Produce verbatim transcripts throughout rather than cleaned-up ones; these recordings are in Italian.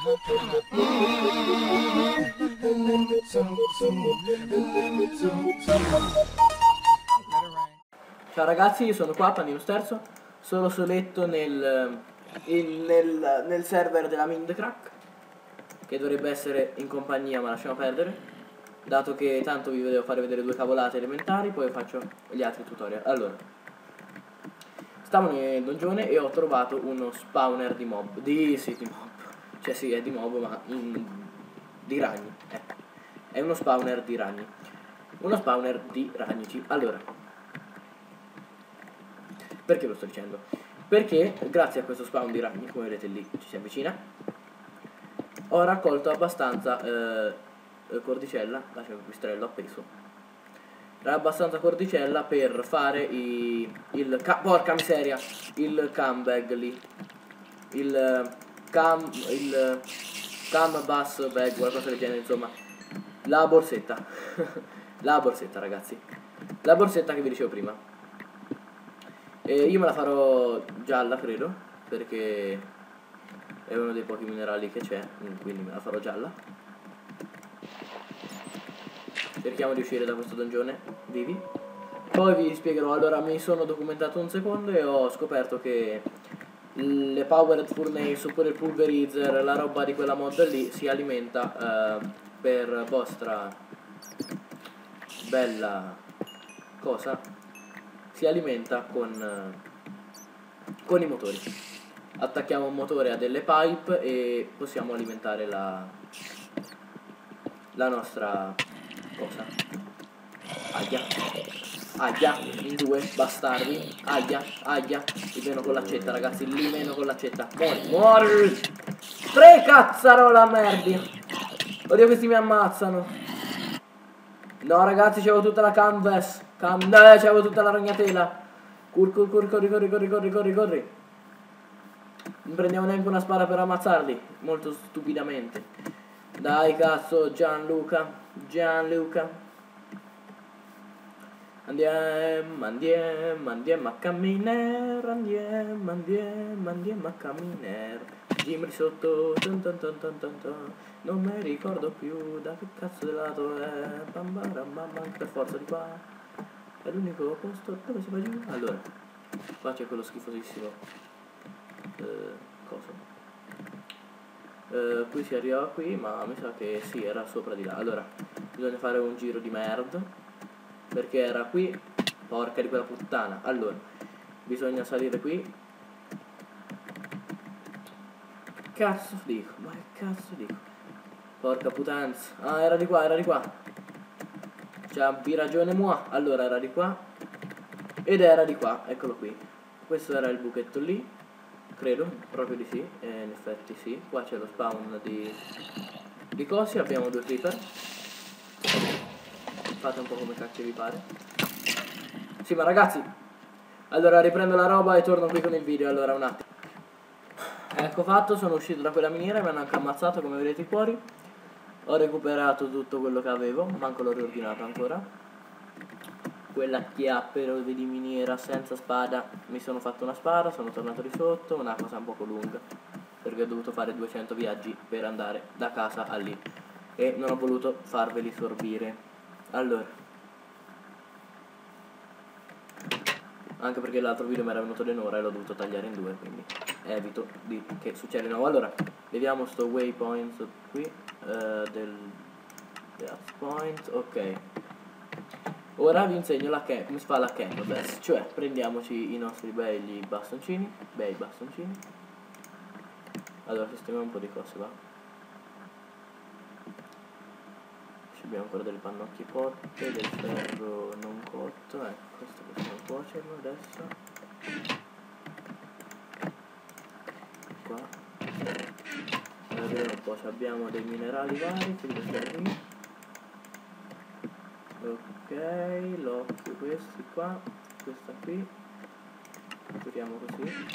Ciao ragazzi, io sono qua, Panino Sterzo. Sono soletto nel, in- nel, nel server della Mindcrack, che dovrebbe essere in compagnia, ma lasciamo perdere, dato che tanto vi devo fare vedere due cavolate elementari, poi faccio gli altri tutorial. Allora, stavo nel dongione e ho trovato uno spawner di mob, di, sì, di mob, cioè sì, è di mob, ma in, di ragni, ecco. È uno spawner di ragni, uno spawner di ragnici. Allora, perché lo sto dicendo? Perché grazie a questo spawn di ragni, come vedete lì ci si avvicina, ho raccolto abbastanza eh, cordicella, lasciamo il pistrello appeso, era abbastanza cordicella per fare i, il, ca, porca miseria, il cam bag lì, il cam, il cam bus bag, qualcosa del genere, insomma, la borsetta, la borsetta ragazzi, la borsetta che vi dicevo prima. E io me la farò gialla, credo, perché è uno dei pochi minerali che c'è, quindi me la farò gialla. Cerchiamo di uscire da questo dongione vivi. Poi vi spiegherò. Allora, mi sono documentato un secondo e ho scoperto che le powered furnace oppure il pulverizer, la roba di quella mod lì, si alimenta eh, per vostra bella cosa, si alimenta con, eh, con i motori. Attacchiamo un motore a delle pipe e possiamo alimentare la, la nostra cosa. Aia, aia, in due, bastardi. Aia, aia. Li meno con l'accetta, ragazzi, li meno con l'accetta. Muori, muori. Tre cazzarola merdi. Oddio, questi mi ammazzano. No, ragazzi, c'avevo tutta la canvas. Cam eh, c'avevo tutta la ragnatela. Cur, cur, cur, corri, corri, corri, corri, corri, corri. Non prendiamo neanche una spada per ammazzarli. Molto stupidamente. Dai, cazzo, Gianluca. Gianluca. Andiamo, andiamo, andiamo a camminare, andiamo, andiamo, andiamo a camminare. Gimri sotto, ton ton ton ton ton ton. Non mi ricordo più da che cazzo di lato è. Bam bam bam bam, per forza di qua. È l'unico posto dove si va giù. Allora, qua c'è quello schifosissimo. Eh, cosa? Eh, qui si arriva qui, ma mi sa che sì, era sopra di là. Allora, bisogna fare un giro di merda. Perché era qui, porca di quella puttana. Allora, bisogna salire qui. Che cazzo dico? Ma che cazzo dico? Porca putanza. Ah, era di qua, era di qua. C'ha bi ragione moi. Allora, era di qua. Ed era di qua, eccolo qui. Questo era il buchetto lì. Credo, proprio di sì. E in effetti sì. Qua c'è lo spawn di, di cosi. Abbiamo due creeper. Fate un po' come cacchio vi pare. Sì, ma ragazzi, allora riprendo la roba e torno qui con il video. Allora, un attimo. Ecco fatto, sono uscito da quella miniera, mi hanno anche ammazzato, come vedete fuori. Ho recuperato tutto quello che avevo, manco l'ho riordinato ancora. Quella chiappera di miniera senza spada. Mi sono fatto una spada, sono tornato di sotto, una cosa un poco lunga, perché ho dovuto fare duecento viaggi per andare da casa a lì. E non ho voluto farveli sorbire. Allora, anche perché l'altro video mi era venuto un'ora e l'ho dovuto tagliare in due, quindi evito di che succeda di nuovo. Allora, vediamo sto waypoint qui, uh, del death point. Ok, ora vi insegno la come si fa la canvas, cioè prendiamoci i nostri belli bastoncini, bei bastoncini. Allora, sistemiamo un po' di cose, va. Abbiamo ancora delle pannocchie cotte, del ferro non cotto, ecco, questo possiamo cuocerlo adesso. Qua. Allora, vediamo un po', abbiamo dei minerali vari, che qui. Ok, l'occhio, questi qua, questa qui. Curiamo così.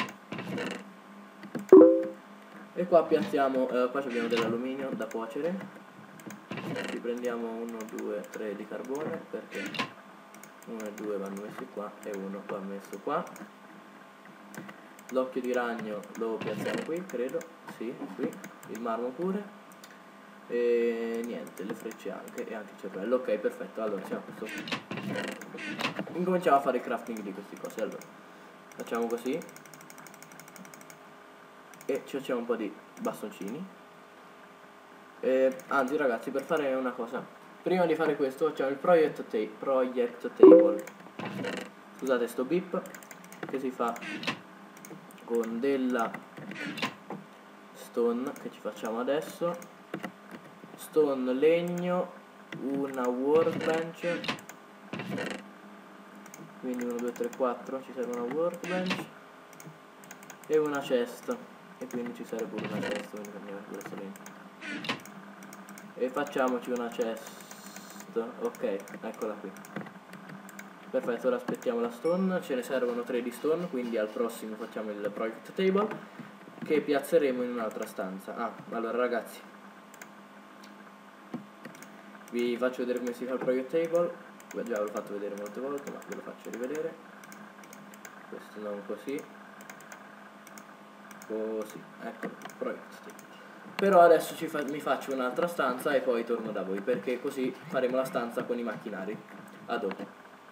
E qua piazziamo, eh, qua abbiamo dell'alluminio da cuocere. Ci prendiamo uno, due, tre di carbone, perché uno e due vanno messi qua e uno va messo qua. L'occhio di ragno lo piazziamo qui, credo, sì, qui, il marmo pure. E niente, le frecce anche, e anche il cervello. Ok, perfetto, allora siamo a questo. Incominciamo a fare il crafting di queste cose. Allora, facciamo così. E ci facciamo un po' di bastoncini. E, anzi ragazzi, per fare una cosa, prima di fare questo facciamo il project, ta project table. Scusate sto beep, che si fa con della stone, che ci facciamo adesso. Stone, legno, una workbench, quindi uno, due, tre, quattro, ci serve una workbench e una chest, e quindi ci serve pure una chest, quindi prendiamo questo legno e facciamoci una chest. Ok, eccola qui, perfetto. Ora aspettiamo la stone, ce ne servono tre di stone, quindi al prossimo facciamo il project table che piazzeremo in un'altra stanza. Ah, allora ragazzi, vi faccio vedere come si fa il project table. Beh, già ve l'ho fatto vedere molte volte, ma ve lo faccio rivedere. Questo non così, così, ecco il project table. Però adesso ci fa mi faccio un'altra stanza e poi torno da voi, perché così faremo la stanza con i macchinari. A dopo.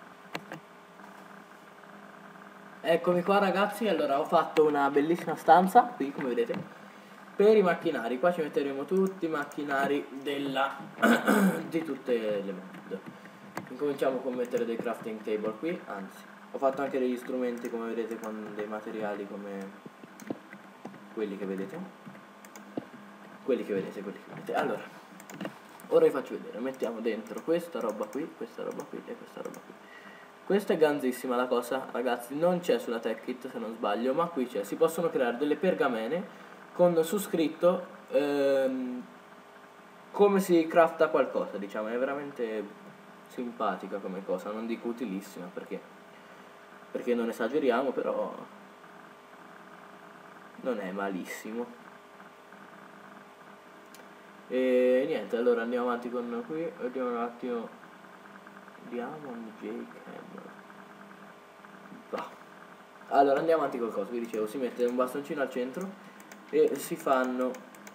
Eccomi qua ragazzi, allora ho fatto una bellissima stanza, qui come vedete, per i macchinari. Qua ci metteremo tutti i macchinari della di tutte le mod. Incominciamo con mettere dei crafting table qui, anzi ho fatto anche degli strumenti come vedete, con dei materiali come quelli che vedete. Quelli che vedete, quelli che vedete. Allora, ora vi faccio vedere, mettiamo dentro questa roba qui, questa roba qui e questa roba qui. Questa è ganzissima la cosa, ragazzi, non c'è sulla tech kit se non sbaglio, ma qui c'è. Si possono creare delle pergamene con su scritto ehm, come si crafta qualcosa, diciamo. È veramente simpatica come cosa, non dico utilissima perché, perché non esageriamo, però non è malissimo. E niente, allora andiamo avanti con qui, vediamo un attimo. Diamond J Camera. Va. Allora andiamo avanti col coso, vi dicevo, si mette un bastoncino al centro e si fanno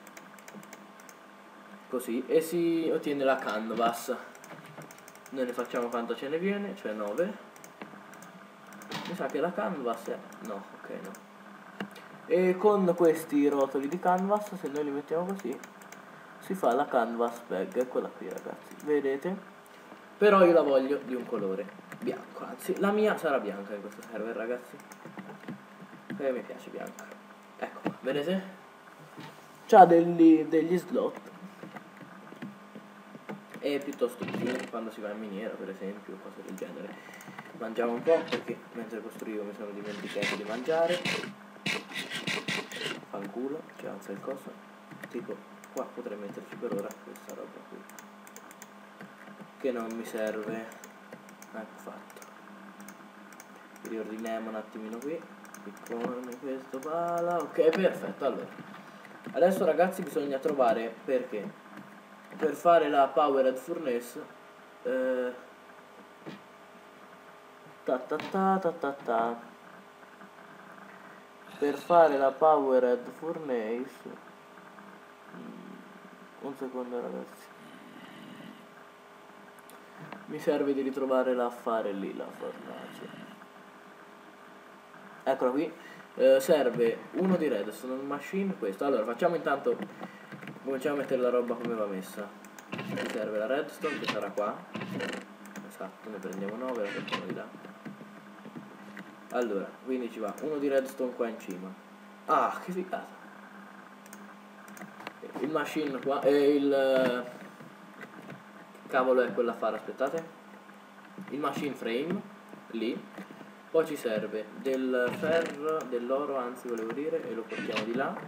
così e si ottiene la canvas. Noi ne facciamo quanto ce ne viene, cioè nove. Mi sa che la canvas è... no, ok, no. E con questi rotoli di canvas, se noi li mettiamo così, si fa la canvas bag, eccola qui ragazzi, vedete? Però io la voglio di un colore bianco, anzi la mia sarà bianca in questo server ragazzi, perché mi piace bianca. Ecco qua, vedete? C'ha degli, degli slot e piuttosto utili quando si va in miniera per esempio, cose del genere. Mangiamo un po' perché mentre costruivo mi sono dimenticato di mangiare. Fanculo, ci alza il coso, tipo qua potrei metterci per ora questa roba qui che non mi serve. Ecco fatto, riordiniamo un attimino qui, piccone questo pala, ok perfetto. Allora adesso ragazzi bisogna trovare, perché per fare la powered furnace eh, ta ta ta ta ta ta per fare la powered furnace mm, un secondo ragazzi, mi serve di ritrovare l'affare lì, la fornace, eccola qui. Eh, serve uno di redstone machine, questo. Allora facciamo intanto, cominciamo a mettere la roba come va messa. Ci serve la redstone che sarà qua, esatto, ne prendiamo nove, la facciamo di là. Allora quindi ci va uno di redstone qua in cima. Ah, che figata. Il machine qua e il cavolo è quella a fare, aspettate, il machine frame lì. Poi ci serve del ferro, dell'oro anzi volevo dire, e lo portiamo di là,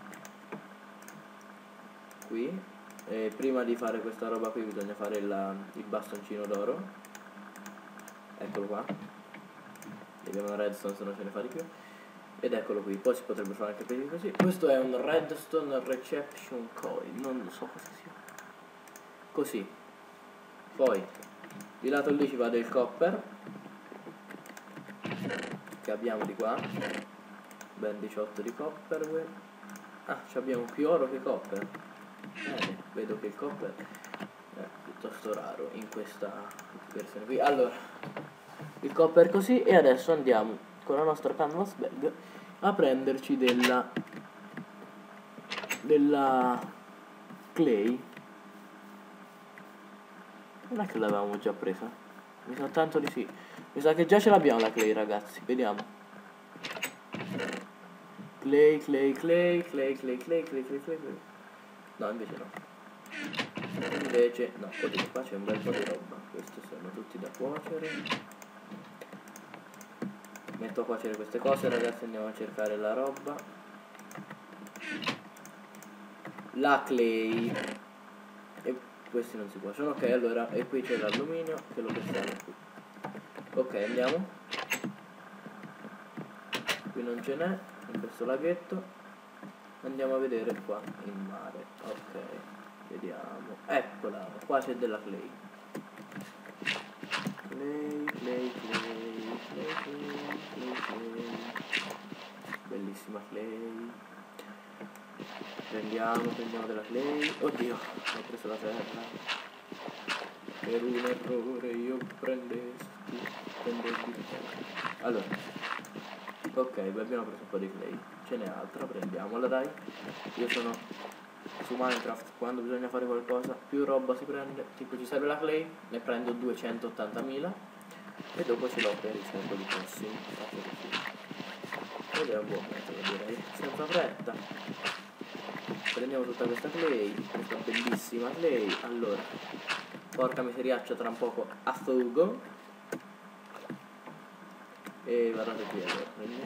qui. E prima di fare questa roba qui bisogna fare la, il bastoncino d'oro, eccolo qua. Abbiamo una redstone se non ce ne fa di più, ed eccolo qui. Poi si potrebbe fare anche più così. Questo è un redstone reception coil, non so cosa sia, così. Poi di lato lì ci va del copper che abbiamo di qua, ben diciotto di copper. Ah, ci abbiamo più oro che copper. Bene, vedo che il copper è piuttosto raro in questa versione qui. Allora, il copper così, e adesso andiamo con la nostra canvas bag a prenderci della della clay. Non è che l'avevamo già presa? Mi sa tanto di sì. Mi sa che già ce l'abbiamo la clay, ragazzi. Vediamo. Clay, clay, clay, clay, clay, clay, clay, clay, clay, clay. No, invece no. Invece no. Oddio, qua c'è un bel po' di roba. Questi sono tutti da cuocere. Metto a cuocere queste cose, ragazzi. Andiamo a cercare la roba. La clay. E questi non si cuociono. Ok, allora. E qui c'è l'alluminio che lo mettiamo qui. Ok, andiamo. Qui non ce n'è in questo laghetto. Andiamo a vedere qua in mare. Ok, vediamo. Eccola, qua c'è della clay. Clay, clay, clay, clay, clay, clay, clay. Bellissima clay. Prendiamo, prendiamo della clay. Oddio, ho preso la terra. Per un errore io prendessi, prendessi. Allora, ok, beh, abbiamo preso un po' di clay. Ce n'è altra, prendiamola dai. Io sono su Minecraft, quando bisogna fare qualcosa più roba si prende. Tipo ci serve la clay, ne prendo duecentottantamila e dopo ce l'ho per i secoli prossimi. Faccio così. Ed è un buon metodo, direi. Senza fretta. Prendiamo tutta questa clay, questa bellissima clay. Allora, porca miseriaccia, tra un poco a fuoco. E guardate qui, allora prendiamo,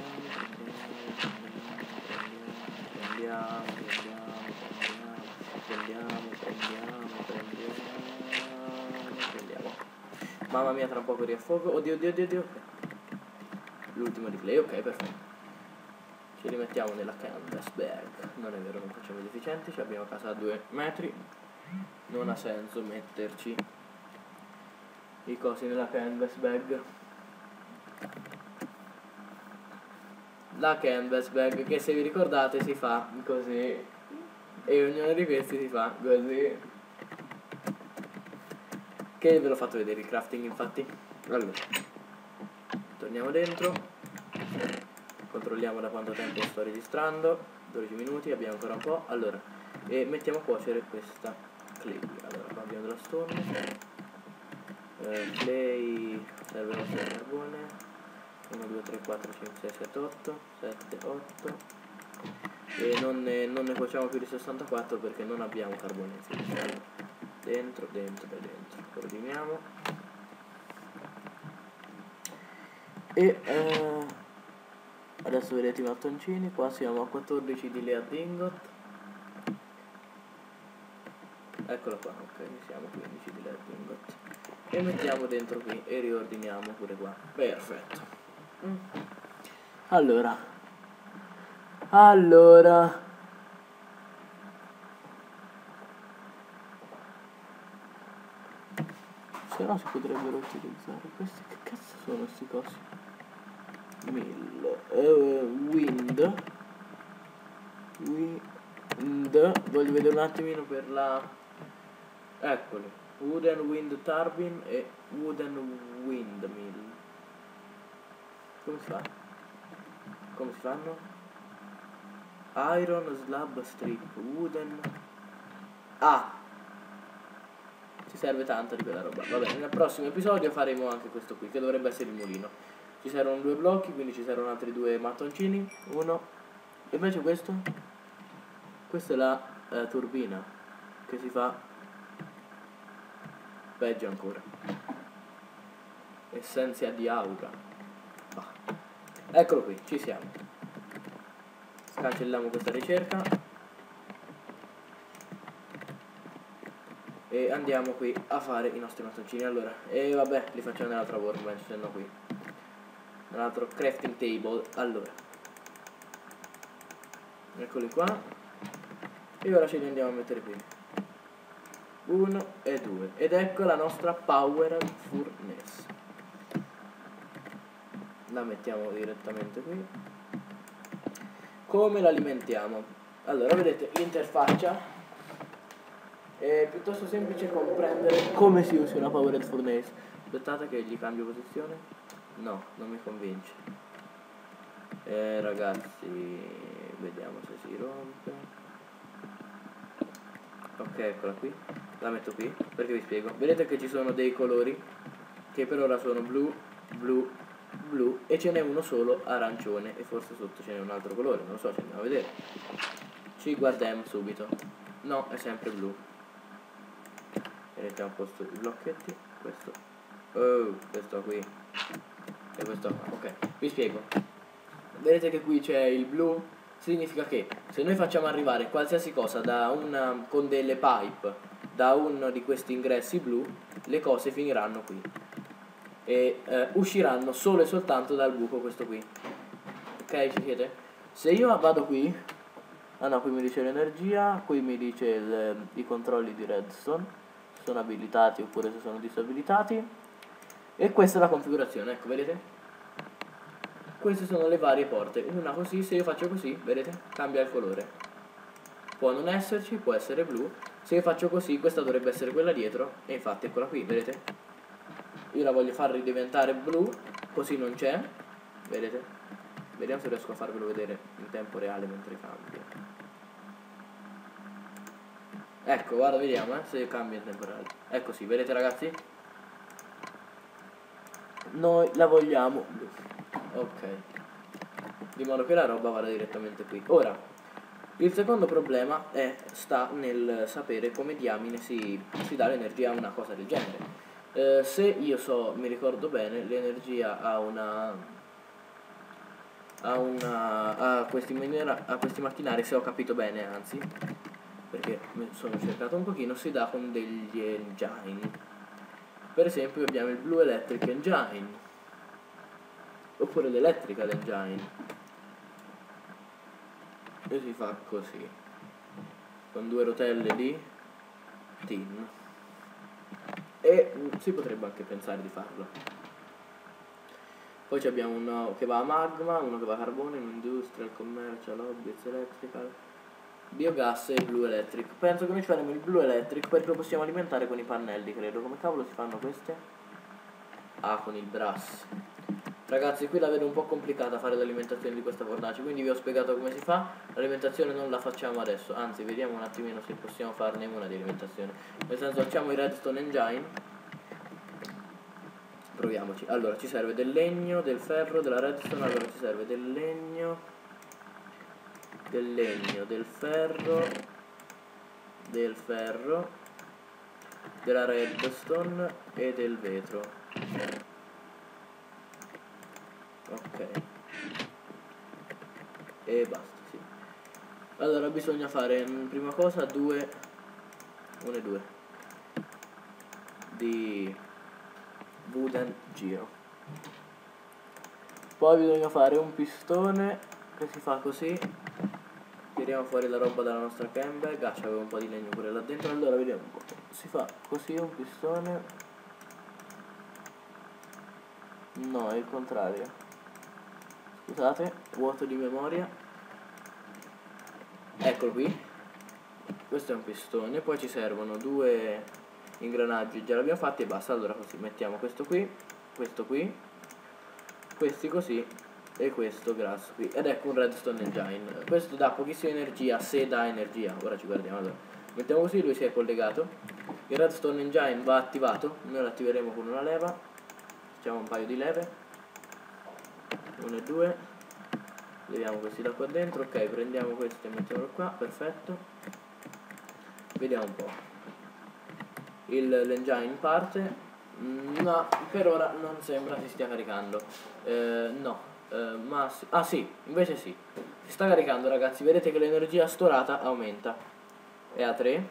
prendiamo, prendiamo, prendiamo, prendiamo, prendiamo, prendiamo, prendiamo. Mamma mia, tra un poco riaffogo. Oddio, oddio, oddio, oddio. L'ultimo di clay, ok, perfetto. Ci rimettiamo nella canvas bag. Non è vero, non facciamo deficienti, ci abbiamo a casa a due metri. Non ha senso metterci i cosi nella canvas bag. La canvas bag, che se vi ricordate si fa così, e ognuno di questi si fa così, che ve l'ho fatto vedere il crafting, infatti. Allora, torniamo dentro, controlliamo da quanto tempo sto registrando. Dodici minuti, abbiamo ancora un po'. Allora, e mettiamo a cuocere questa clay. Allora, qua abbiamo della stone, eh, clay, serve il nostro carbone. uno, due, tre, quattro, cinque, sei, sette, otto, sette, otto. E non ne, non ne cuociamo più di sessantaquattro perché non abbiamo carbone insieme. Allora, dentro, dentro e dentro. Coordiniamo. E eh, adesso vedete i mattoncini. Qua siamo a quattordici di layer ingot. Eccolo qua, ok, siamo a quindici di layer ingot. E mettiamo dentro qui e riordiniamo pure qua. Perfetto. Allora, allora, se no si potrebbero utilizzare questi. Che cazzo sono questi cosi? Mill, uh, wind, wind, voglio vedere un attimino per la, eccoli, wooden wind turbine e wooden windmill. Come si fa? Come si fanno? Iron slab strip, wooden. Ah! Ci serve tanto di quella roba. Va bene, nel prossimo episodio faremo anche questo qui, che dovrebbe essere il mulino. Ci servono due blocchi, quindi ci servono altri due mattoncini. Uno. E invece questo? Questa è la eh, turbina, che si fa peggio ancora. Essenza di aura. Ah. Eccolo qui, ci siamo. Cancelliamo questa ricerca e andiamo qui a fare i nostri mattoncini. Allora, e vabbè, li facciamo nell'altra workbench, se no qui nell'altro crafting table. Allora, eccoli qua, e ora ce li andiamo a mettere qui, uno e due, ed ecco la nostra power furnace. La mettiamo direttamente qui. Come l'alimentiamo? Allora, vedete l'interfaccia è piuttosto semplice comprendere come si usa una powered furnace. Aspettate che gli cambio posizione. No, non mi convince. Eh ragazzi, vediamo se si rompe. Ok, eccola qui. La metto qui perché vi spiego. Vedete che ci sono dei colori che per ora sono blu, blu, blu e ce n'è uno solo arancione e forse sotto ce n'è un altro colore, non lo so, ci andiamo a vedere. Ci guardiamo subito. No, è sempre blu. E mettiamo a posto i blocchetti. Questo. Oh, questo qui. E questo qua. Ok, vi spiego. Vedete che qui c'è il blu? Significa che se noi facciamo arrivare qualsiasi cosa da una, con delle pipe da uno di questi ingressi blu, le cose finiranno qui e eh, usciranno solo e soltanto dal buco questo qui. Ok, ci siete? Se io vado qui, ah no, qui mi dice l'energia, qui mi dice il, i controlli di redstone, se sono abilitati oppure se sono disabilitati, e questa è la configurazione, ecco, vedete? Queste sono le varie porte, una così, se io faccio così, vedete, cambia il colore. Può non esserci, può essere blu. Se io faccio così, questa dovrebbe essere quella dietro, e infatti eccola qui, vedete? Io la voglio far ridiventare blu, così non c'è, vedete? Vediamo se riesco a farvelo vedere in tempo reale mentre cambia. Ecco, guarda, vediamo eh, se cambia in tempo reale. È così, vedete ragazzi? Noi la vogliamo blu. Ok, di modo che la roba vada direttamente qui. Ora, il secondo problema è, sta nel sapere come diamine si, si dà l'energia a una cosa del genere. Eh, se io so, mi ricordo bene, l'energia a una a una a questi, maniera, a questi macchinari, se ho capito bene, anzi, perché mi sono cercato un pochino, si dà con degli engine. Per esempio abbiamo il Blue Electric Engine oppure l'Electrical Engine, e si fa così con due rotelle di tin, e mh, si potrebbe anche pensare di farlo. Poi abbiamo uno che va a magma, uno che va a carbone, un industrial, commercial, hobbies, electrical, biogas e il Blue Electric. Penso che noi ci faremo il Blue Electric perché lo possiamo alimentare con i pannelli, credo. Come cavolo si fanno queste? Ah, con il brass. Ragazzi, qui la vedo un po' complicata fare l'alimentazione di questa fornace, quindi vi ho spiegato come si fa. L'alimentazione non la facciamo adesso, anzi vediamo un attimino se possiamo farne una di alimentazione. Nel senso, facciamo i redstone engine. Proviamoci. Allora, ci serve del legno, del ferro, della redstone. Allora ci serve del legno, del legno, del ferro, del ferro, della redstone e del vetro. Ok, e basta, sì. Allora bisogna fare in prima cosa due, uno e due di wooden giro. Poi bisogna fare un pistone che si fa così. Tiriamo fuori la roba dalla nostra cam bag. Ah, c'avevo un po' di legno pure là dentro. Allora vediamo un po'. Si fa così un pistone. No, è il contrario. Scusate, vuoto di memoria. Eccolo qui. Questo è un pistone. Poi ci servono due ingranaggi, già l'abbiamo fatti e basta. Allora così mettiamo questo qui, questo qui, questi così e questo grasso qui, ed ecco un redstone engine. Questo dà pochissima energia, se dà energia. Ora ci guardiamo. Allora mettiamo così, lui si è collegato, il redstone engine va attivato. Noi lo attiveremo con una leva. Facciamo un paio di leve, uno e due, leviamo questi da qua dentro. Ok, prendiamo questo e mettiamolo qua, perfetto. Vediamo un po'. L'engine parte. No, per ora non sembra si stia caricando. Eh, no, eh, ma sì. Ah sì, invece sì. Si sta caricando, ragazzi. Vedete che l'energia storata aumenta. È a tre.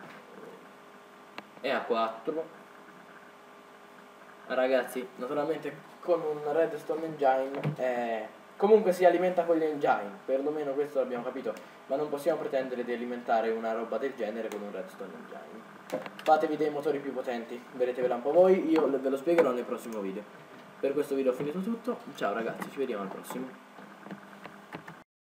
È a quattro. Ragazzi, naturalmente con un redstone engine eh, comunque si alimenta con gli engine. Perlomeno questo l'abbiamo capito. Ma non possiamo pretendere di alimentare una roba del genere con un redstone engine. Fatevi dei motori più potenti, vedetevela un po' voi, io ve lo spiegherò nel prossimo video. Per questo video ho finito tutto, ciao ragazzi, ci vediamo al prossimo.